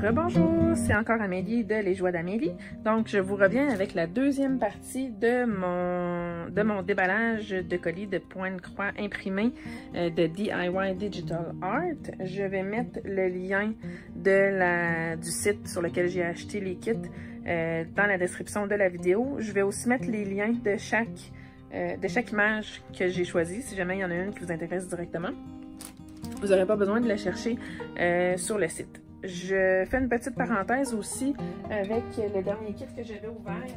Rebonjour, c'est encore Amélie de Les Joies d'Amélie. Donc, je vous reviens avec la deuxième partie de mon déballage de colis de point de croix imprimés de DIY Digital Art. Je vais mettre le lien du site sur lequel j'ai acheté les kits dans la description de la vidéo. Je vais aussi mettre les liens de chaque image que j'ai choisie, si jamais il y en a une qui vous intéresse directement. Vous n'aurez pas besoin de la chercher sur le site. Je fais une petite parenthèse aussi avec le dernier kit que j'avais ouvert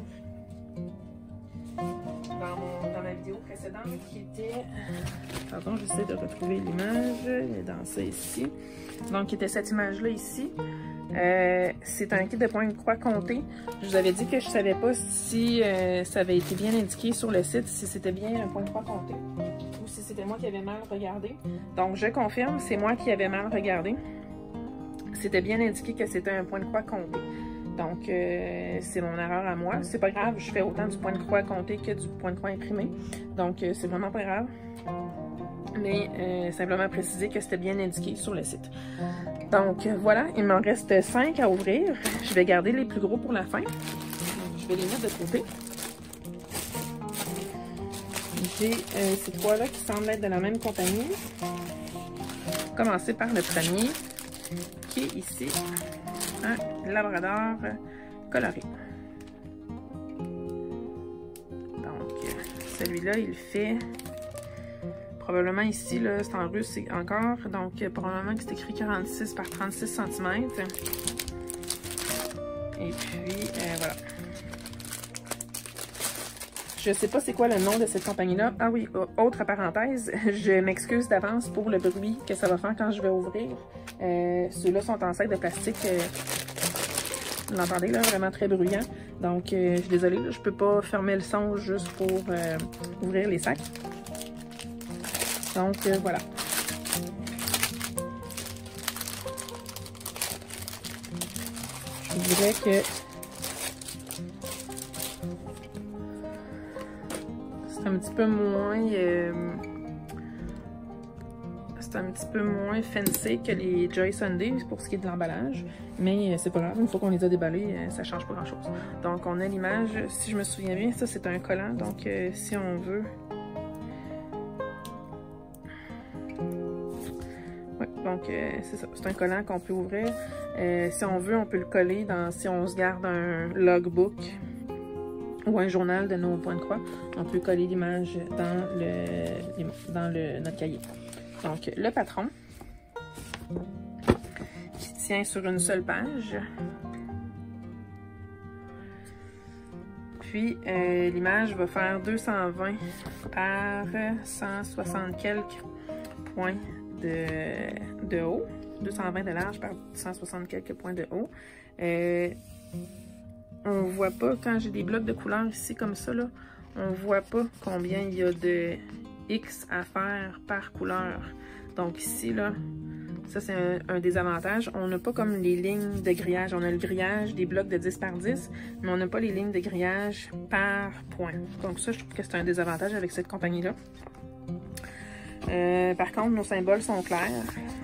dans ma vidéo précédente qui était... Pardon, j'essaie de retrouver l'image. Elle est dans ça ici. Donc, qui était cette image-là ici. C'est un kit de point de croix compté. Je vous avais dit que je ne savais pas si ça avait été bien indiqué sur le site, si c'était bien un point de croix compté ou si c'était moi qui avais mal regardé. Donc, je confirme, c'est moi qui avais mal regardé. C'était bien indiqué que c'était un point de croix compté. Donc, c'est mon erreur à moi. C'est pas grave, je fais autant du point de croix compté que du point de croix imprimé. Donc, c'est vraiment pas grave. Mais simplement préciser que c'était bien indiqué sur le site. Donc, voilà, il m'en reste 5 à ouvrir. Je vais garder les plus gros pour la fin. Je vais les mettre de côté. J'ai ces trois-là qui semblent être de la même compagnie. Commencer par le premier, qui est ici, un Labrador coloré. Donc, celui-là, il fait probablement ici, c'est en russe encore, donc probablement que c'est écrit 46 par 36 cm. Et puis, voilà. Je sais pas c'est quoi le nom de cette compagnie-là. Ah oui, autre parenthèse, je m'excuse d'avance pour le bruit que ça va faire quand je vais ouvrir. Ceux-là sont en sac de plastique. Vous l'entendez là, vraiment très bruyant. Donc, je suis désolée, là, je peux pas fermer le son juste pour ouvrir les sacs. Donc, voilà. Je dirais que c'est un petit peu moins fancy que les Joy Sunday pour ce qui est de l'emballage, mais c'est pas grave, une fois qu'on les a déballés, ça change pas grand chose. Donc on a l'image, si je me souviens bien, ça c'est un collant, donc si on veut, ouais, donc c'est ça, c'est un collant qu'on peut ouvrir. Si on veut, on peut le coller si on se garde un logbook ou un journal de nos points de croix, on peut coller l'image dans notre cahier. Donc, le patron, qui tient sur une seule page. Puis, l'image va faire 220 par 160 quelques points de haut. 220 de large par 160 quelques points de haut. On voit pas, quand j'ai des blocs de couleurs ici comme ça, là, on voit pas combien il y a de X à faire par couleur. Donc ici, là, ça c'est un désavantage. On n'a pas comme les lignes de grillage. On a le grillage des blocs de 10 par 10, mais on n'a pas les lignes de grillage par point. Donc ça, je trouve que c'est un désavantage avec cette compagnie-là. Par contre, nos symboles sont clairs.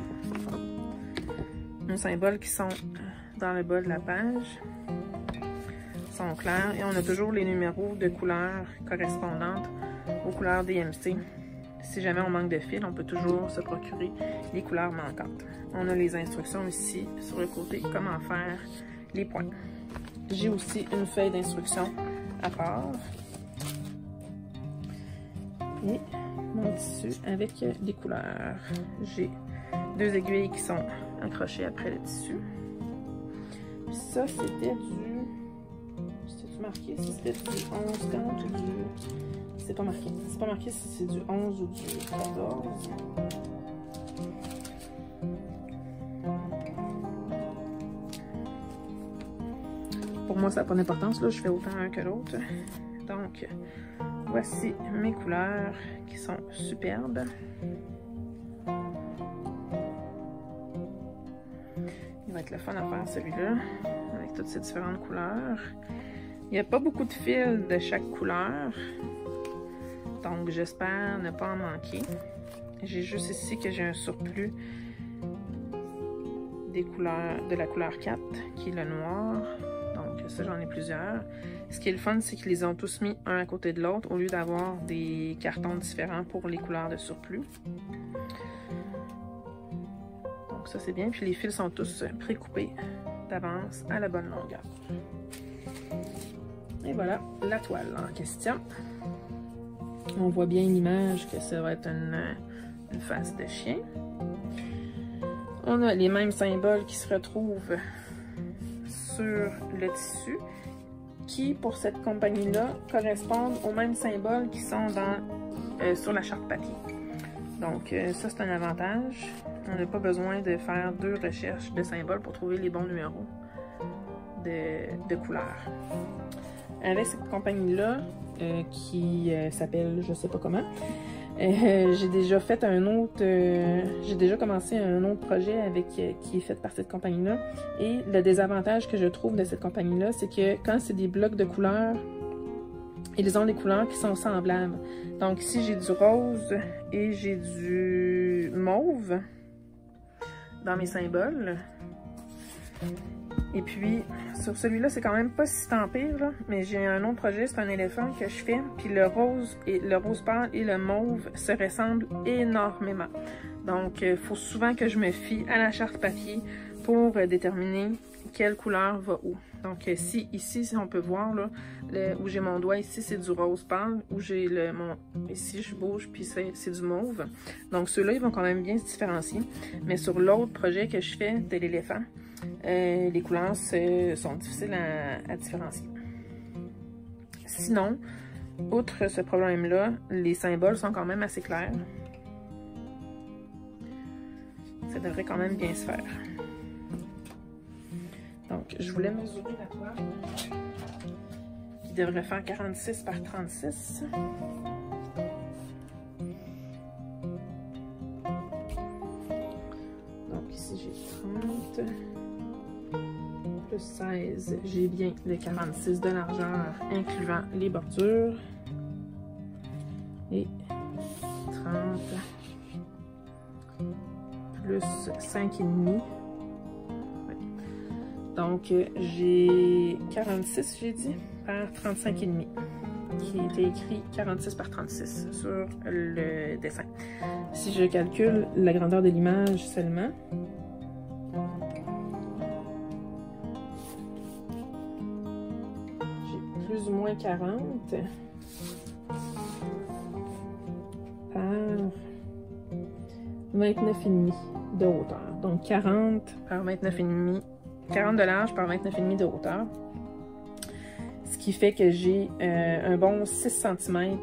Nos symboles qui sont dans le bas de la page sont clairs. Et on a toujours les numéros de couleurs correspondantes aux couleurs DMC. Si jamais on manque de fil, on peut toujours se procurer les couleurs manquantes. On a les instructions ici sur le côté, comment faire les points. J'ai aussi une feuille d'instruction à part. Et mon tissu avec des couleurs. J'ai 2 aiguilles qui sont accrochées après le tissu. Puis ça, c'était du... C'était-tu marqué si c'était du 11-30 ou du... C'est pas marqué. C'est pas marqué si c'est du 11 ou du 14. Pour moi, ça n'a pas d'importance. Là, je fais autant un que l'autre. Donc, voici mes couleurs qui sont superbes. Il va être le fun à faire celui-là, avec toutes ces différentes couleurs. Il n'y a pas beaucoup de fils de chaque couleur. Donc, j'espère ne pas en manquer. J'ai juste ici que j'ai un surplus des couleurs, de la couleur 4, qui est le noir. Donc ça, j'en ai plusieurs. Ce qui est le fun, c'est qu'ils les ont tous mis un à côté de l'autre au lieu d'avoir des cartons différents pour les couleurs de surplus. Donc ça, c'est bien. Puis les fils sont tous pré-coupés d'avance à la bonne longueur. Et voilà la toile en question. On voit bien l'image que ça va être une face de chien. On a les mêmes symboles qui se retrouvent sur le tissu, qui pour cette compagnie-là correspondent aux mêmes symboles qui sont sur la charte papier. Donc ça, c'est un avantage. On n'a pas besoin de faire 2 recherches de symboles pour trouver les bons numéros de couleurs. Avec cette compagnie-là, qui s'appelle je sais pas comment, j'ai déjà fait j'ai déjà commencé un autre projet qui est fait par cette compagnie-là. Et le désavantage que je trouve de cette compagnie-là, c'est que quand c'est des blocs de couleurs, ils ont des couleurs qui sont semblables. Donc ici, j'ai du rose et j'ai du mauve dans mes symboles. Et puis, sur celui-là, c'est quand même pas si tant pire, là, mais j'ai un autre projet, c'est un éléphant que je fais, puis le rose pâle et le mauve se ressemblent énormément. Donc, il faut souvent que je me fie à la charte papier pour déterminer quelle couleur va où. Donc, ici, si on peut voir, là, où j'ai mon doigt, ici, c'est du rose pâle, où j'ai ici, je bouge, puis c'est du mauve. Donc, ceux-là, ils vont quand même bien se différencier. Mais sur l'autre projet que je fais de l'éléphant, les couleurs sont difficiles à différencier. Sinon, outre ce problème-là, les symboles sont quand même assez clairs. Ça devrait quand même bien se faire. Donc, je voulais mesurer la toile qui devrait faire 46 par 36. Donc, ici, j'ai 30. Plus 16, j'ai bien le 46 de largeur, incluant les bordures. Et 30 plus 5,5. Ouais. Donc, j'ai 46, j'ai dit, par 35,5, qui était écrit 46 par 36 sur le dessin. Si je calcule la grandeur de l'image seulement, plus ou moins 40 par 29,5 de hauteur. Donc 40 par 29,5, 40 de large par 29,5 de hauteur. Ce qui fait que j'ai un bon 6 cm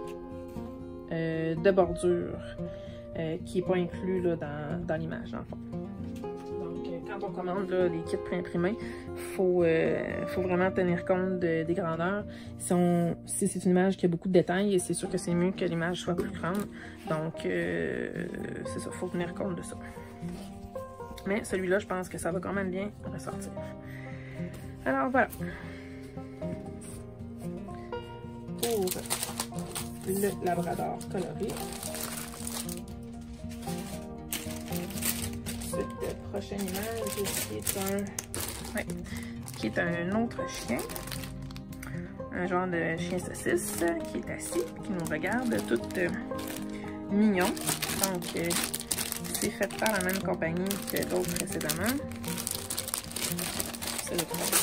de bordure qui n'est pas inclus là, dans l'image, dans le fond. Quand on commande là, les kits pré-imprimés, il faut vraiment tenir compte des grandeurs. Si c'est une image qui a beaucoup de détails, c'est sûr que c'est mieux que l'image soit plus grande. Donc, c'est ça, il faut tenir compte de ça. Mais celui-là, je pense que ça va quand même bien ressortir. Alors, voilà. Pour le labrador coloré. Ensuite, prochaine image qui est un autre chien, un genre de chien saucisse qui est assis, qui nous regarde, tout mignon. Donc, c'est fait par la même compagnie que l'autre précédemment. C'est le troisième.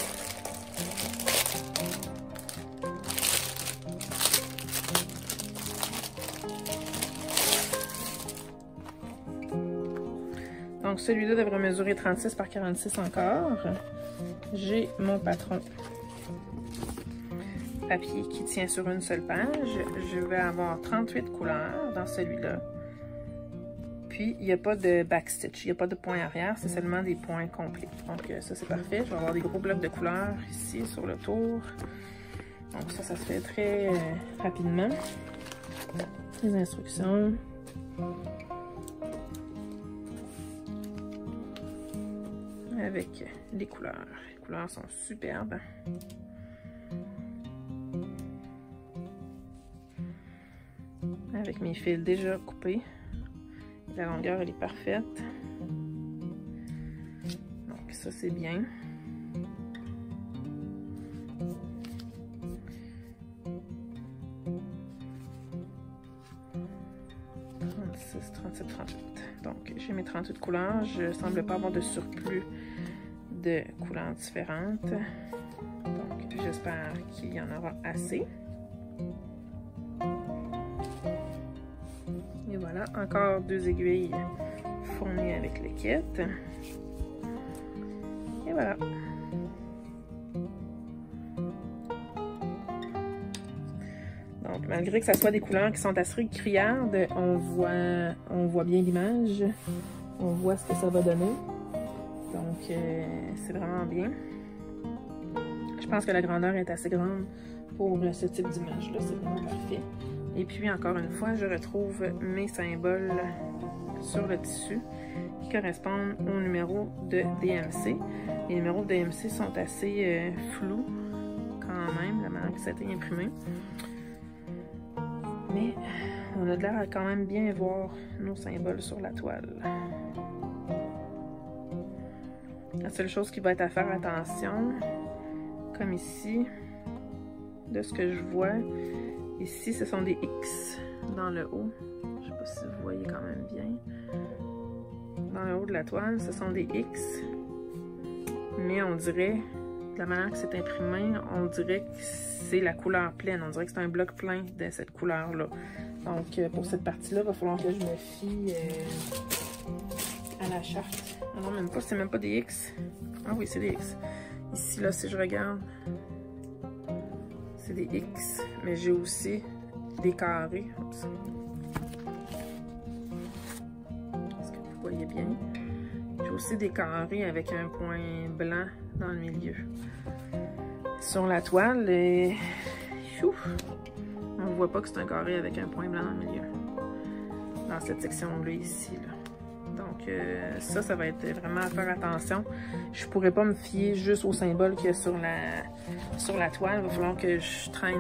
Donc celui-là devrait mesurer 36 par 46 encore. J'ai mon patron papier qui tient sur une seule page. Je vais avoir 38 couleurs dans celui-là. Puis il n'y a pas de backstitch, il n'y a pas de point arrière, c'est seulement des points complets. Donc ça c'est parfait. Je vais avoir des gros blocs de couleurs ici sur le tour. Donc ça se fait très rapidement. Les instructions. Avec les couleurs. Les couleurs sont superbes. Avec mes fils déjà coupés. La longueur, elle est parfaite. ça, c'est bien. « 37, 38. Donc, j'ai mes 38 couleurs. Je ne semble pas avoir de surplus de couleurs différentes. Donc, j'espère qu'il y en aura assez. Et voilà, encore 2 aiguilles fournies avec le kit. Et voilà. Donc, malgré que ça soit des couleurs qui sont assez criardes, on voit bien l'image. On voit ce que ça va donner. Donc, c'est vraiment bien. Je pense que la grandeur est assez grande pour ce type d'image-là. C'est vraiment parfait. Et puis, encore une fois, je retrouve mes symboles sur le tissu qui correspondent au numéro de DMC. Les numéros de DMC sont assez flous quand même, la manière que ça a été imprimé. Mais on a de l'air à quand même bien voir nos symboles sur la toile. La seule chose qui va être à faire attention, comme ici, de ce que je vois, ici ce sont des X dans le haut. Je ne sais pas si vous voyez quand même bien. Dans le haut de la toile, ce sont des X. Mais on dirait, de la manière que c'est imprimé, on dirait que c'est la couleur pleine. On dirait que c'est un bloc plein de cette couleur-là. Donc, pour cette partie-là, il va falloir que je me fie à la charte. Ah non, même pas, c'est même pas des X. Ah oui, c'est des X. Ici, là, si je regarde, c'est des X. Mais j'ai aussi des carrés. Oups. Est-ce que vous voyez bien? J'ai aussi des carrés avec un point blanc dans le milieu. Sur la toile, on ne voit pas que c'est un carré avec un point blanc dans le milieu. Dans cette section-là, ici. Là. Donc, ça va être vraiment à faire attention. Je ne pourrais pas me fier juste au symbole qu'il y a sur la toile. Il va falloir que je traîne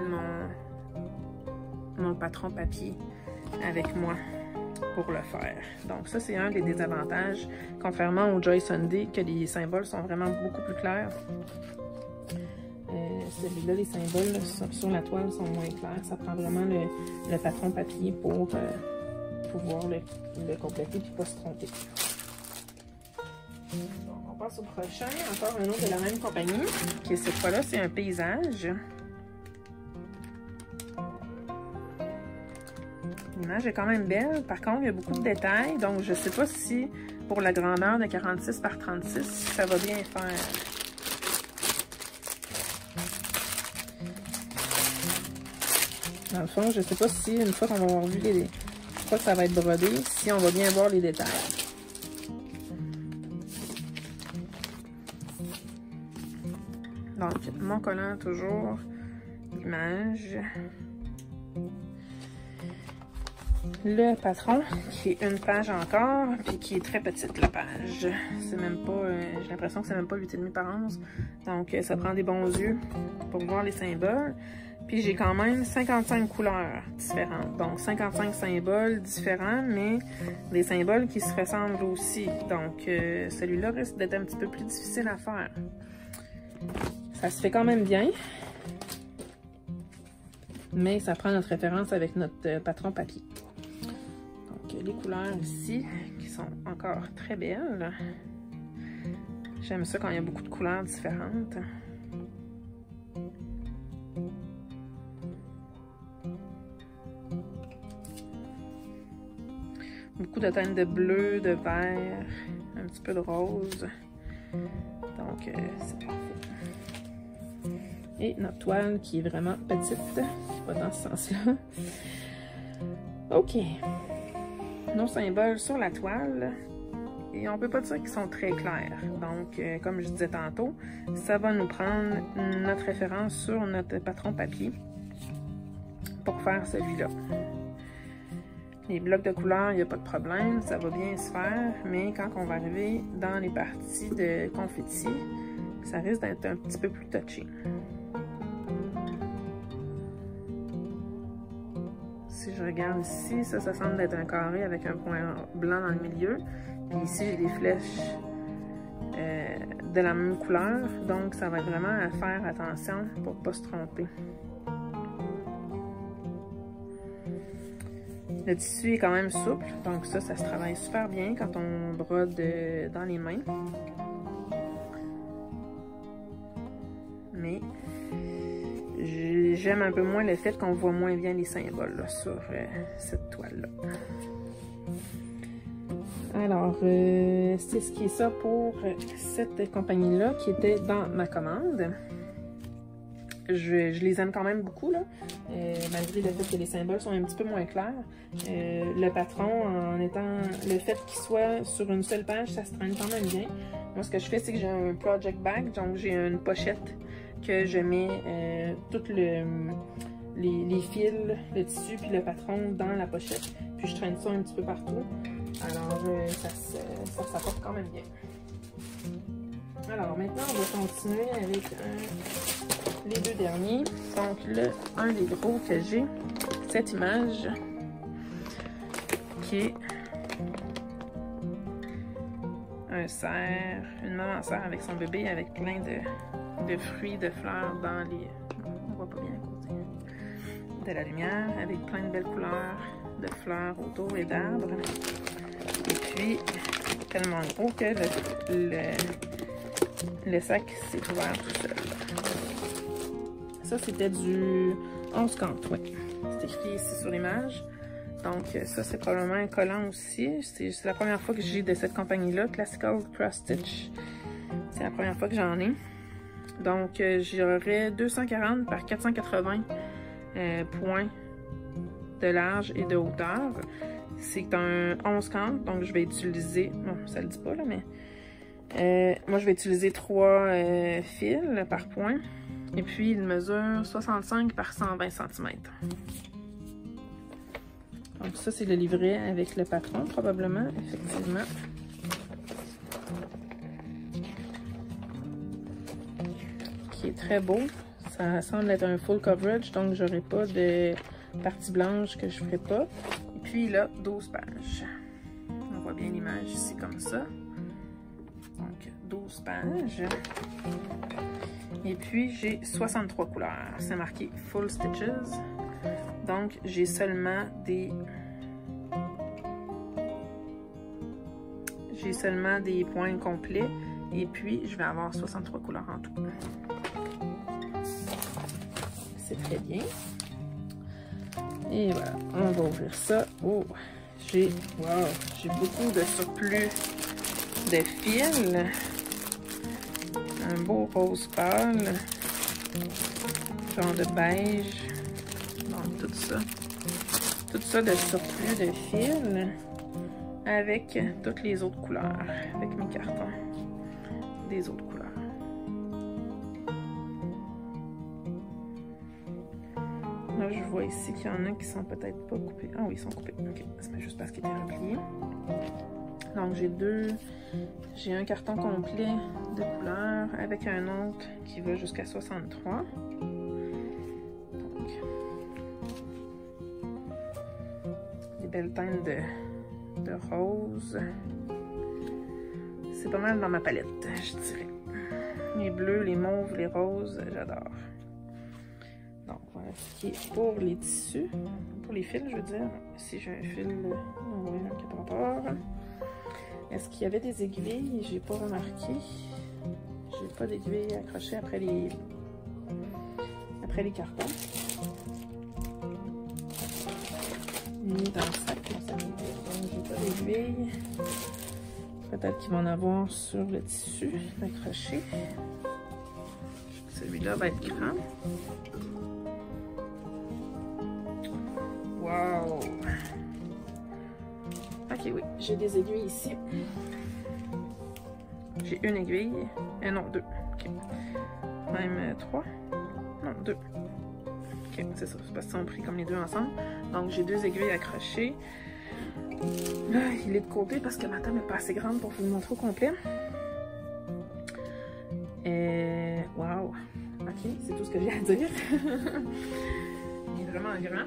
mon patron papier avec moi pour le faire. Donc, ça, c'est un des désavantages, contrairement au Joy Sunday, que les symboles sont vraiment beaucoup plus clairs. Celui-là, les symboles sur la toile sont moins clairs. Ça prend vraiment le patron papier pour pouvoir le compléter et pas se tromper. Bon, on passe au prochain. Encore un autre de la même compagnie, qui cette fois-là, c'est un paysage. L'image est quand même belle. Par contre, il y a beaucoup de détails. Donc, je ne sais pas si pour la grandeur de 46 par 36, ça va bien faire. Dans le fond, je ne sais pas si, une fois qu'on va avoir vu une fois que ça va être brodé, si on va bien voir les détails. Donc, mon collant, toujours, l'image. Le patron, qui est une page encore, puis qui est très petite, la page. C'est même pas, j'ai l'impression que c'est même pas 8,5 par 11. Donc, ça prend des bons yeux pour voir les symboles. Puis j'ai quand même 55 couleurs différentes. Donc 55 symboles différents, mais des symboles qui se ressemblent aussi. Donc celui-là risque d'être un petit peu plus difficile à faire. Ça se fait quand même bien. Mais ça prend notre référence avec notre patron papier. Donc les couleurs ici, qui sont encore très belles. J'aime ça quand il y a beaucoup de couleurs différentes. Beaucoup de teintes de bleu, de vert, un petit peu de rose. Donc, c'est parfait. Et notre toile qui est vraiment petite, pas dans ce sens-là. OK. Nos symboles sur la toile. Et on peut pas dire qu'ils sont très clairs. Donc, comme je disais tantôt, ça va nous prendre notre référence sur notre patron papier pour faire celui-là. Les blocs de couleurs, il n'y a pas de problème, ça va bien se faire, mais quand on va arriver dans les parties de confetti, ça risque d'être un petit peu plus touché. Si je regarde ici, ça semble être un carré avec un point blanc dans le milieu. Puis ici, j'ai des flèches de la même couleur. Donc, ça va être vraiment à faire attention pour ne pas se tromper. Le tissu est quand même souple, donc ça se travaille super bien quand on brode dans les mains. Mais j'aime un peu moins le fait qu'on voit moins bien les symboles là, sur cette toile-là. Alors, c'est ce qui est ça pour cette compagnie-là qui était dans ma commande. Je les aime quand même beaucoup, là, malgré le fait que les symboles sont un petit peu moins clairs. Le patron, en étant le fait qu'il soit sur une seule page, ça se traîne quand même bien. Moi, ce que je fais, c'est que j'ai un project bag, donc j'ai une pochette que je mets tout les fils, le tissu puis le patron dans la pochette. Puis je traîne ça un petit peu partout. Alors, ça s'apporte quand même bien. Alors, maintenant, on va continuer avec les deux derniers. Donc, un des gros que j'ai, cette image qui est un cerf, une maman cerf avec son bébé avec plein de fruits, de fleurs dans les... On voit pas bien à côté. De la lumière avec plein de belles couleurs de fleurs autour et d'arbres. Et puis, tellement gros que le sac s'est ouvert tout seul. Ça, c'était du 11,50, oui. C'est écrit ici sur l'image. Donc, ça, c'est probablement un collant aussi. C'est la première fois que j'ai de cette compagnie-là, Classical Cross Stitch. C'est la première fois que j'en ai. Donc, j'aurais 240 par 480 points de large et de hauteur. C'est un 11,50, donc je vais utiliser... Non, ça le dit pas, là, mais... moi, je vais utiliser 3 fils par point. Et puis, il mesure 65 par 120 cm. Donc, ça, c'est le livret avec le patron, probablement, effectivement. Qui est très beau. Ça semble être un full coverage, donc j'aurai pas de partie blanche que je ferai pas. Et puis, là, 12 pages. On voit bien l'image ici, comme ça. Donc, 12 pages. Et puis, j'ai 63 couleurs. C'est marqué Full Stitches. Donc, j'ai seulement des points complets. Et puis, je vais avoir 63 couleurs en tout. C'est très bien. Et voilà, on va ouvrir ça. Oh, j'ai beaucoup de surplus de fils. Un beau rose pâle. Genre de beige. Donc, tout ça. Tout ça de surplus de fils. Avec toutes les autres couleurs. Avec mes cartons. Des autres couleurs. Là, je vois ici qu'il y en a qui sont peut-être pas coupés. Ah oui, ils sont coupés. Ok, c'est juste parce qu'ils étaient repliés. Donc, j'ai un carton complet de couleurs avec un autre qui va jusqu'à 63. Donc, des belles teintes de rose. C'est pas mal dans ma palette, je dirais. Les bleus, les mauves, les roses, j'adore. Donc, voilà ce qui est pour les tissus. Pour les fils, je veux dire. Si j'ai un fil, on voit un qui est rapport. Est-ce qu'il y avait des aiguilles? J'ai pas remarqué. J'ai pas d'aiguilles accrochées après les cartons. Ni dans le sac. J'ai pas d'aiguilles. Peut-être qu'il va en avoir sur le tissu accroché. Celui-là va être grand. Wow! Ok, oui, j'ai des aiguilles ici. J'ai une aiguille. Non, 2. Ok. Même 3. Non, 2. Ok, c'est ça. C'est parce qu'ils sont pris comme les deux ensemble. Donc, j'ai 2 aiguilles accrochées. Là, il est de côté parce que ma table n'est pas assez grande pour vous le montrer au complet. Wow! Ok, c'est tout ce que j'ai à dire. Il est vraiment grand.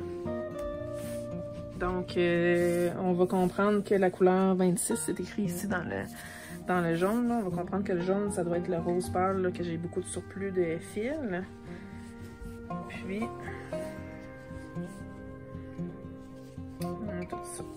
Donc, on va comprendre que la couleur 26 est écrit ici dans dans le jaune, là, on va comprendre que le jaune, ça doit être le rose pâle, là, que j'ai beaucoup de surplus de fils. Puis, on a tout ça.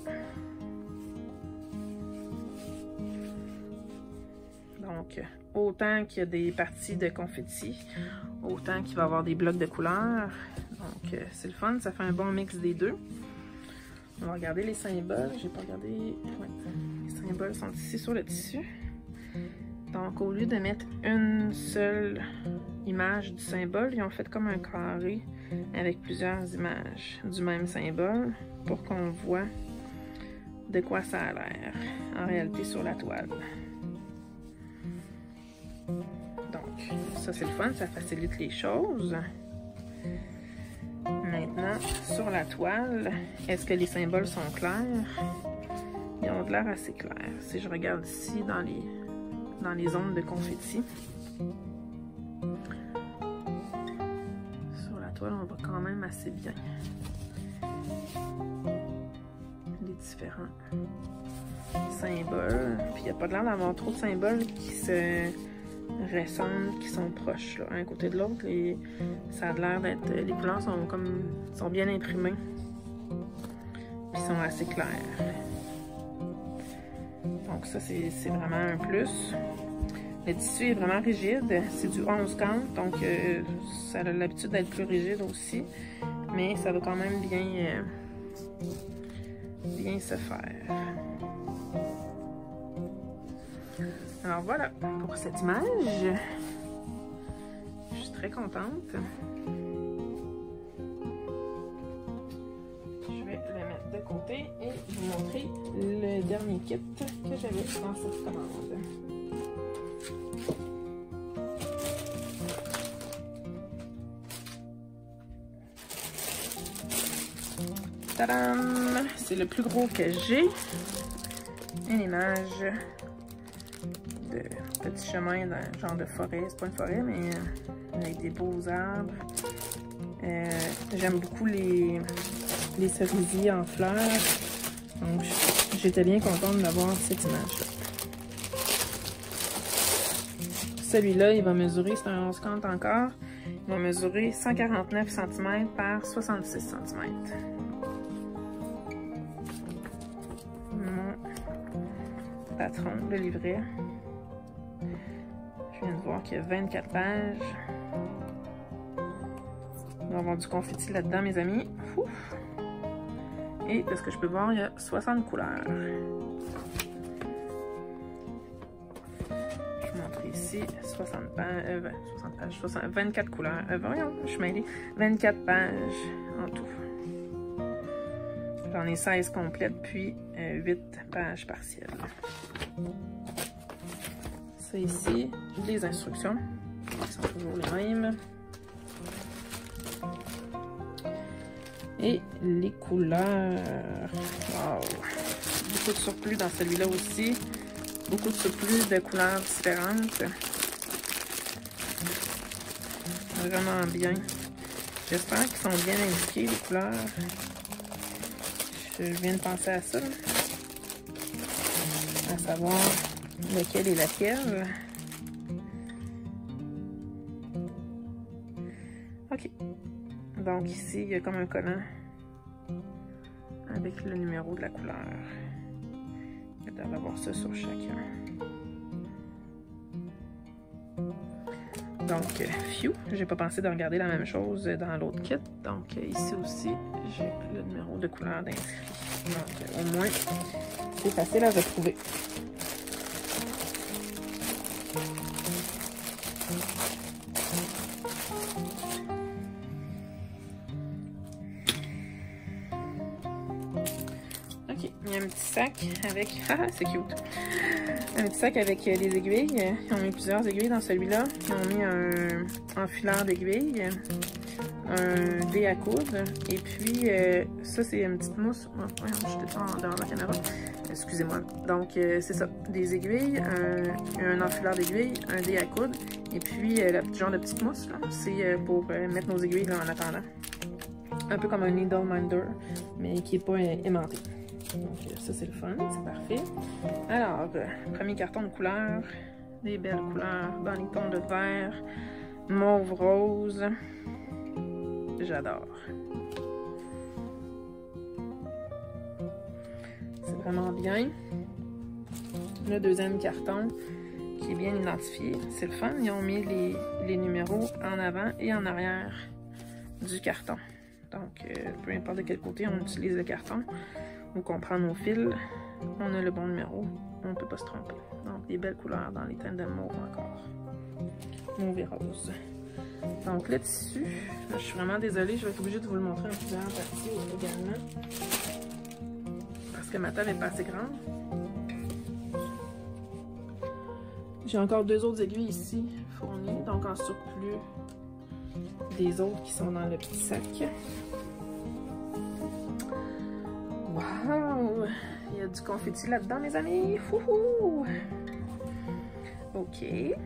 Donc, autant qu'il y a des parties de confetti, autant qu'il va y avoir des blocs de couleurs. Donc, c'est le fun, ça fait un bon mix des deux. On va regarder les symboles. J'ai pas regardé. Ouais. Les symboles sont ici sur le tissu. Donc, au lieu de mettre une seule image du symbole, ils ont fait comme un carré avec plusieurs images du même symbole pour qu'on voit de quoi ça a l'air en réalité sur la toile. Donc, ça c'est le fun, ça facilite les choses. Maintenant, sur la toile, est-ce que les symboles sont clairs? Ils ont de l'air assez clairs. Si je regarde ici dans les zones de confetti, sur la toile, on voit quand même assez bien les différents symboles. Puis il n'y a pas l'air d'avoir trop de symboles qui se ressemblent, qui sont proches, là, un côté de l'autre. Ça a l'air d'être... Les couleurs sont bien imprimées. Puis sont assez claires. Donc ça, c'est vraiment un plus. Le tissu est vraiment rigide. C'est du 11-40, donc ça a l'habitude d'être plus rigide aussi. Mais ça va quand même bien se faire. Alors voilà pour cette image. Je suis très contente. Je vais le mettre de côté et vous montrer le dernier kit que j'avais dans cette commande. Tadam! C'est le plus gros que j'ai. Une image de petit chemin dans un genre de forêt. C'est pas une forêt, mais avec des beaux arbres. J'aime beaucoup les cerisiers en fleurs. Donc, j'étais bien contente d'avoir cette image-là. Celui-là, il va mesurer, c'est un 11-40 encore, il va mesurer 149 cm par 66 cm. Mon patron, le livret. Je viens de voir qu'il y a 24 pages. On va avoir du confetti là-dedans, mes amis. Ouf. Et de ce que je peux voir, il y a 60 couleurs. Je vous montre ici 60 pages, 24 couleurs. Voyons, je suis mêlée. 24 pages en tout. J'en ai 16 complètes, puis 8 pages partielles. C'est ici les instructions, qui sont toujours les mêmes. Et les couleurs. Wow! Beaucoup de surplus dans celui-là aussi. Beaucoup de surplus de couleurs différentes. Vraiment bien. J'espère qu'ils sont bien indiqués, les couleurs. Je viens de penser à ça. À savoir lequel est laquelle. OK. Donc ici, il y a comme un collant avec le numéro de la couleur. Il doit y avoir ça sur chacun. Donc, phew, j'ai pas pensé de regarder la même chose dans l'autre kit. Donc ici aussi, j'ai le numéro de couleur d'inscrit. Donc au moins, c'est facile à retrouver. Il y a un petit sac avec... Ah, c'est cute! Un petit sac avec des aiguilles. Ils ont mis plusieurs aiguilles dans celui-là. Ils ont mis un enfileur d'aiguilles, un dé à coudre, et puis ça, c'est une petite mousse. Oh, j'étais pas devant la caméra. Excusez-moi. Donc, c'est ça. Des aiguilles, un enfileur d'aiguilles, un dé à coudre, et puis le genre de petite mousse, c'est pour mettre nos aiguilles là, en attendant. Un peu comme un needle minder, mais qui n'est pas aimanté. Donc ça c'est le fun, c'est parfait. Alors, premier carton de couleurs, des belles couleurs dans les tons de vert, mauve rose. J'adore. C'est vraiment bien. Le deuxième carton qui est bien identifié. C'est le fun. Ils ont mis les numéros en avant et en arrière du carton. Donc, peu importe de quel côté on utilise le carton ou qu'on prend nos fils, on a le bon numéro. On ne peut pas se tromper. Donc, des belles couleurs dans les teintes de mauve encore. Mauve et rose. Donc, le tissu, là, je suis vraiment désolée, je vais être obligée de vous le montrer en plusieurs parties également. Parce que ma table n'est pas assez grande. J'ai encore 2 autres aiguilles ici fournies, donc en surplus des autres qui sont dans le petit sac. Wow! Il y a du confetti là-dedans, mes amis! Fouhou! OK.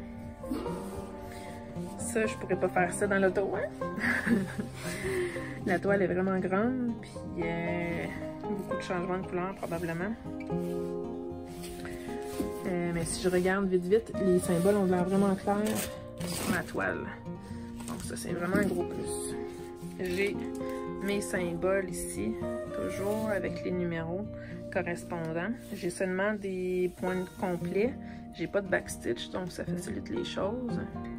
Ça, je pourrais pas faire ça dans l'auto, hein? La toile est vraiment grande, puis beaucoup de changements de couleur probablement. Mais si je regarde vite, les symboles ont l'air vraiment clairs sur ma toile. Donc ça, c'est vraiment un gros plus. J'ai mes symboles ici, toujours avec les numéros correspondants. J'ai seulement des points complets. J'ai pas de backstitch, donc ça facilite les choses.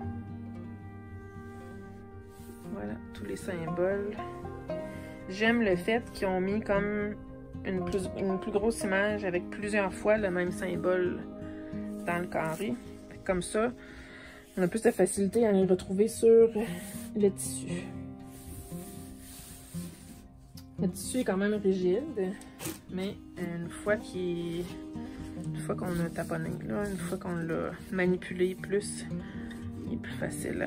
Voilà, tous les symboles. J'aime le fait qu'ils ont mis comme une plus grosse image avec plusieurs fois le même symbole dans le carré. Comme ça, on a plus de facilité à les retrouver sur le tissu. Le tissu est quand même rigide, mais une fois qu'on a taponné, là, une fois qu'on l'a manipulé plus, il est plus facile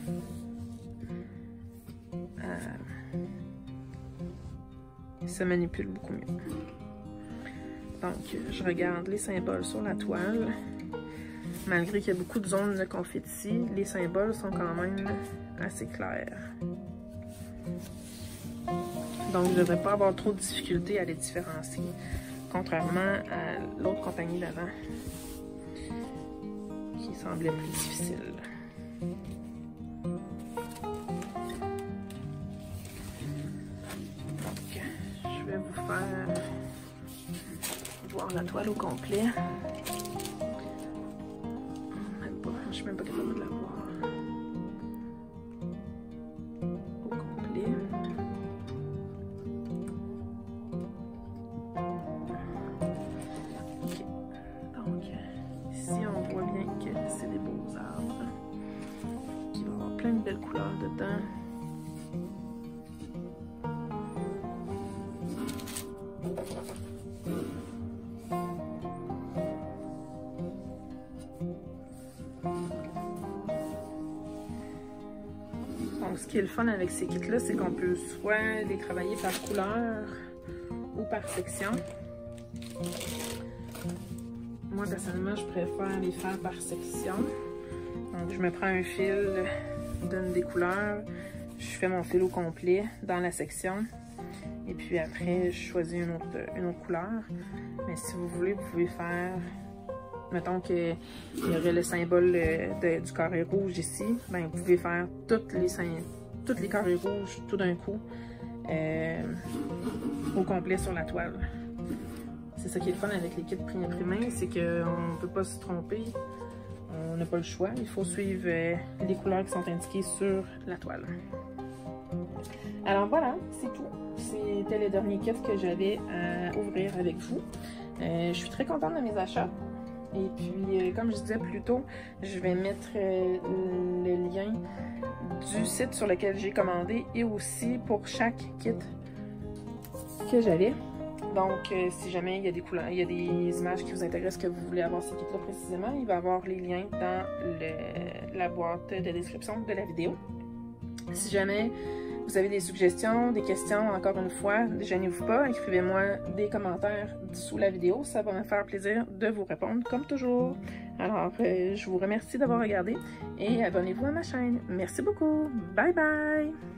il se manipule beaucoup mieux. Donc, je regarde les symboles sur la toile. Malgré qu'il y a beaucoup de zones de confetti, les symboles sont quand même assez clairs. Donc, je ne devrais pas avoir trop de difficulté à les différencier, contrairement à l'autre compagnie d'avant, qui semblait plus difficile. Donc, je vais vous faire voir la toile au complet. Je suis même pas capable de la voir au complet. Ok, donc ici on voit bien que c'est des beaux arbres qui vont avoir plein de belles couleurs dedans. Donc, ce qui est le fun avec ces kits-là, c'est qu'on peut soit les travailler par couleur ou par section. Moi, personnellement, je préfère les faire par section. Donc, je me prends un fil d'une des couleurs, je fais mon fil au complet dans la section. Et puis après, je choisis une autre couleur. Mais si vous voulez, vous pouvez faire... Mettons qu'il y aurait le symbole du carré rouge ici. Ben, vous pouvez faire tous les carrés rouges tout d'un coup au complet sur la toile. C'est ça qui est le fun avec les kits pré-imprimés, c'est qu'on ne peut pas se tromper. On n'a pas le choix. Il faut suivre les couleurs qui sont indiquées sur la toile. Alors voilà, c'est tout. C'était le dernier kit que j'avais à ouvrir avec vous. Je suis très contente de mes achats. Et puis, comme je disais plus tôt, je vais mettre le lien du site sur lequel j'ai commandé et aussi pour chaque kit que j'avais. Donc, si jamais il y a des couleurs, il y a des images qui vous intéressent, que vous voulez avoir ces kits-là précisément, il va y avoir les liens dans la boîte de description de la vidéo. Si jamais vous avez des suggestions, des questions, encore une fois, ne gênez-vous pas, écrivez-moi des commentaires sous la vidéo, ça va me faire plaisir de vous répondre comme toujours. Alors, je vous remercie d'avoir regardé et abonnez-vous à ma chaîne. Merci beaucoup, bye bye!